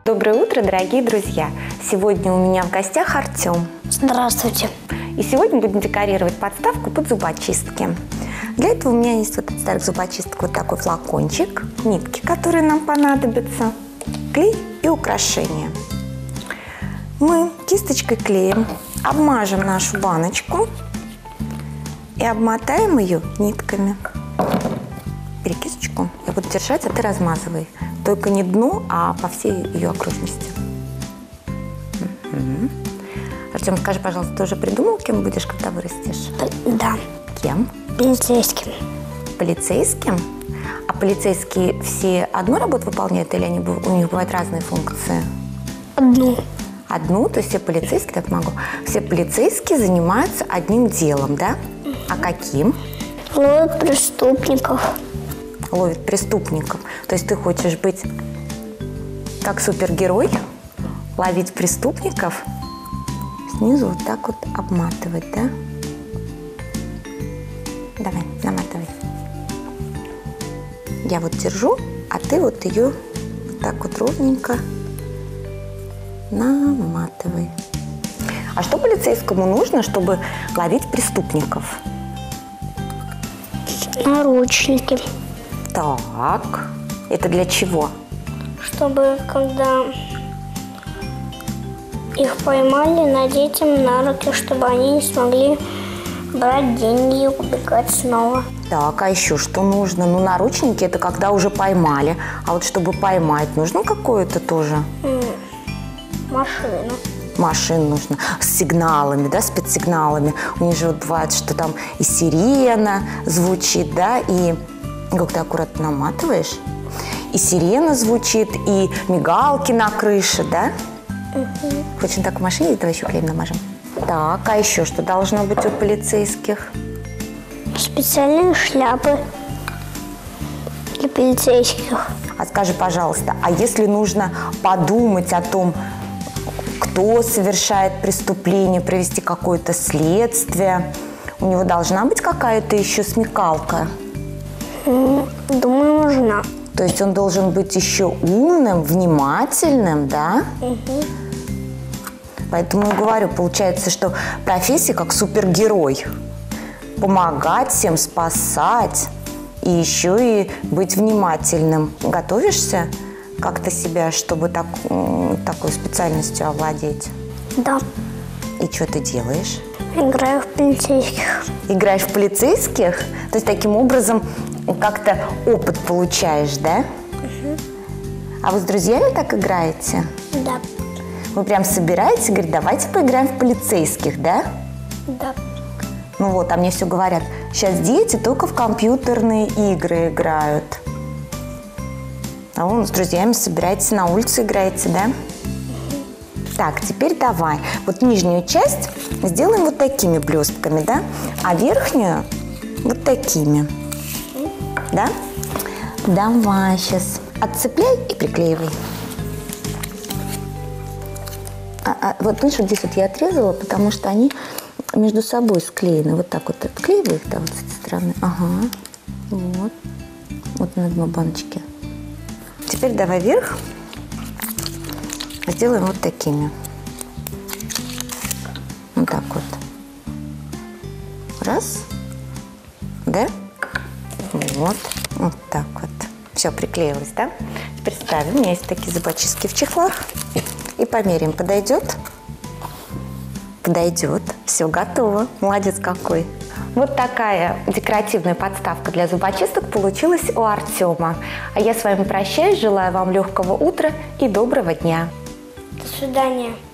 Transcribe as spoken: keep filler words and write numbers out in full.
Доброе утро, дорогие друзья! Сегодня у меня в гостях Артем. Здравствуйте! И сегодня будем декорировать подставку под зубочистки. Для этого у меня есть вот от старых зубочисток вот такой флакончик, нитки, которые нам понадобятся, клей и украшения. Мы кисточкой клеем обмажем нашу баночку и обмотаем ее нитками. Бери кисточку, я буду держать, а ты размазывай. Только не дно, а по всей ее окружности. Угу. Артем, скажи, пожалуйста, ты уже придумал, кем будешь, когда вырастешь? Да. Кем? Полицейским. Полицейским? А полицейские все одну работу выполняют или они, у них бывают разные функции? Одну. Одну? То есть все полицейские, так могу. Все полицейские занимаются одним делом, да? Угу. А каким? Ловят преступников. Ловит преступников. То есть ты хочешь быть как супергерой, ловить преступников, снизу вот так вот обматывать, да? Давай, наматывай. Я вот держу, а ты вот ее вот так вот ровненько наматывай. А что полицейскому нужно, чтобы ловить преступников? Наручники. Так, это для чего? Чтобы, когда их поймали, надеть им на руки, чтобы они не смогли брать деньги и убегать снова. Так, а еще что нужно? Ну, наручники – это когда уже поймали. А вот чтобы поймать, нужно какое-то тоже? Машину. Машин нужно. С сигналами, да, спецсигналами. У них же вот бывает, что там и сирена звучит, да, и как ты аккуратно наматываешь. И сирена звучит, и мигалки на крыше, да? Угу. Хочешь так в машине? Давай еще клеем намажем. Так, а еще что должно быть у полицейских? Специальные шляпы для полицейских. А скажи, пожалуйста, а если нужно подумать о том, кто совершает преступление, провести какое-то следствие, у него должна быть какая-то еще смекалка? Думаю, нужна. То есть он должен быть еще умным, внимательным, да? Угу. Поэтому я говорю, получается, что профессия как супергерой. Помогать всем, спасать и еще и быть внимательным. Готовишься как-то себя, чтобы так, такой специальностью овладеть? Да. И что ты делаешь? Играю в полицейских. Играешь в полицейских? То есть таким образом как-то опыт получаешь, да? Угу. А вы с друзьями так играете? Да. Вы прям собираетесь и говорите, давайте поиграем в полицейских, да? Да. Ну вот, а мне все говорят, сейчас дети только в компьютерные игры играют. А вы с друзьями собираетесь на улице играете, да? Так, теперь давай. Вот нижнюю часть сделаем вот такими блестками, да? А верхнюю вот такими. Да? Давай сейчас. Отцепляй и приклеивай. А, а, вот видишь, вот здесь вот я отрезала, потому что они между собой склеены. Вот так вот отклеивай их, да, вот с этой стороны. Ага. Вот. Вот на дно баночки. Теперь давай вверх. Сделаем вот такими. Вот так вот. Раз. Да? Вот. Вот так вот. Все, приклеилось, да? Теперь ставим. У меня есть такие зубочистки в чехлах. И померяем. Подойдет? Подойдет. Все, готово. Молодец какой. Вот такая декоративная подставка для зубочисток получилась у Артема. А я с вами прощаюсь. Желаю вам легкого утра и доброго дня. До свидания.